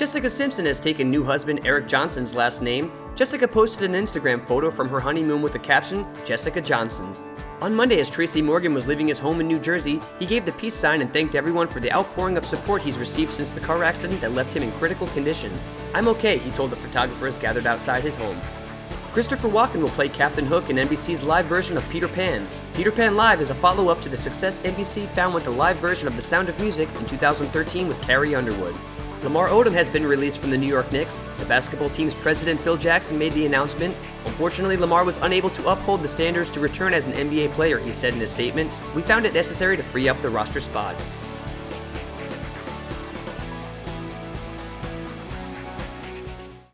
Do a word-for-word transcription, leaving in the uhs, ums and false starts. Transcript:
Jessica Simpson has taken new husband Eric Johnson's last name. Jessica posted an Instagram photo from her honeymoon with the caption, Jessica Johnson. On Monday, as Tracy Morgan was leaving his home in New Jersey, he gave the peace sign and thanked everyone for the outpouring of support he's received since the car accident that left him in critical condition. "I'm okay," he told the photographers gathered outside his home. Christopher Walken will play Captain Hook in N B C's live version of Peter Pan. Peter Pan Live is a follow-up to the success N B C found with the live version of The Sound of Music in two thousand thirteen with Carrie Underwood. Lamar Odom has been released from the New York Knicks. The basketball team's president Phil Jackson made the announcement. Unfortunately, Lamar was unable to uphold the standards to return as an N B A player, he said in a statement. "We found it necessary to free up the roster spot."